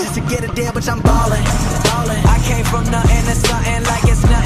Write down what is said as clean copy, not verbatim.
just to get a deal, but I'm ballin'. I came from nothing to something like it's nothing.